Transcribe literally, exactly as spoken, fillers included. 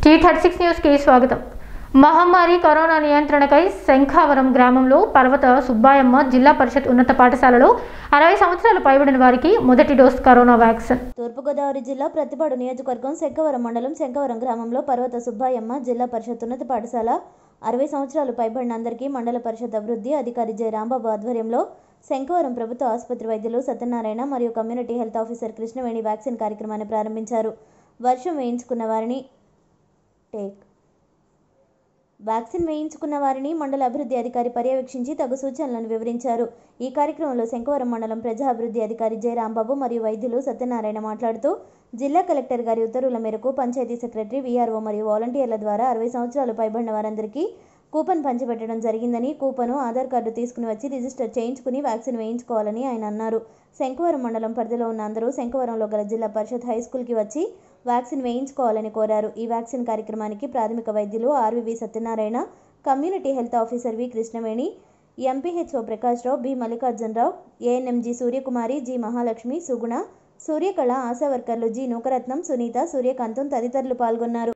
Tea thirty six news కి స్వాగతం. మహమ్మారి కరోనా నియంత్రణకై శంఖావరం గ్రామంలో పర్వత సుబ్బాయమ్మ జిల్లా పరిషత్ ఉన్నత పాఠశాలలో అరవై సంవత్సరాలు పైబడిన వారికి మొదటి డోస్ కరోనా వ్యాక్సిన్. తూర్పుగోదావరి జిల్లా ప్రతిపాడు నియోజకవర్గం శంఖావరం మండలం శంఖావరం గ్రామంలో పర్వత సుబ్బాయమ్మ జిల్లా పరిషత్ ఉన్నత పాఠశాల అరవై సంవత్సరాలు పైబడిన అందరికీ మండల పరిషత్ అభివృద్ధి అధికారి జె రాంబాబు ఆధ్వర్యంలో శంఖావరం ప్రభుత్వ ఆసుపత్రి వైద్యులు సత్యనారాయణ మరియు community health officer Krishnaveni vaccine కార్యక్రమాన్ని ప్రారంభించారు. వర్షం వేయించుకున్న వారిని టేక్ వ్యాక్సిన్ వేయించుకున్న వారిని మండల అభివృద్ధి అధికారి పర్యవేక్షించి తగు సూచనలను వివరించారు. ఈ కార్యక్రమంలో శంఖావరం మండలం ప్రజా అభివృద్ధి అధికారి జె రాంబాబు మరియు వైద్యులు సత్యనారాయణ మాట్లాడుతూ జిల్లా కలెక్టర్ గారి ఉత్తర్వుల మేరకు పంచాయతీ సెక్రటరీ, వీఆర్ఓ మరియు వాలంటీర్ల ద్వారా అరవై సంవత్సరాలు పైబడిన వారందరికీ కూపన్ పంచిపెట్టడం జరిగిందని, కూపను ఆధార్ కార్డు తీసుకుని వచ్చి రిజిస్టర్ చేయించుకుని వ్యాక్సిన్ వేయించుకోవాలని ఆయన అన్నారు. శంఖావరం మండలం పరిధిలో ఉన్న అందరూ శంఖావరంలో గల జిల్లా పరిషత్ హై స్కూల్కి వచ్చి వ్యాక్సిన్ వేయించుకోవాలని కోరారు. ఈ వ్యాక్సిన్ కార్యక్రమానికి ప్రాథమిక వైద్యులు RVV Satyanarayana, community health officer V Krishnaveni, MPHO Prakash Rao, B Mallikarjunarao, ANM G Suryakumari, G Mahalakshmi, Suguna, Suryakala, ASHA వర్కర్లు జి నూకరత్నం, సునీత, సూర్యకాంతం తదితరులు పాల్గొన్నారు.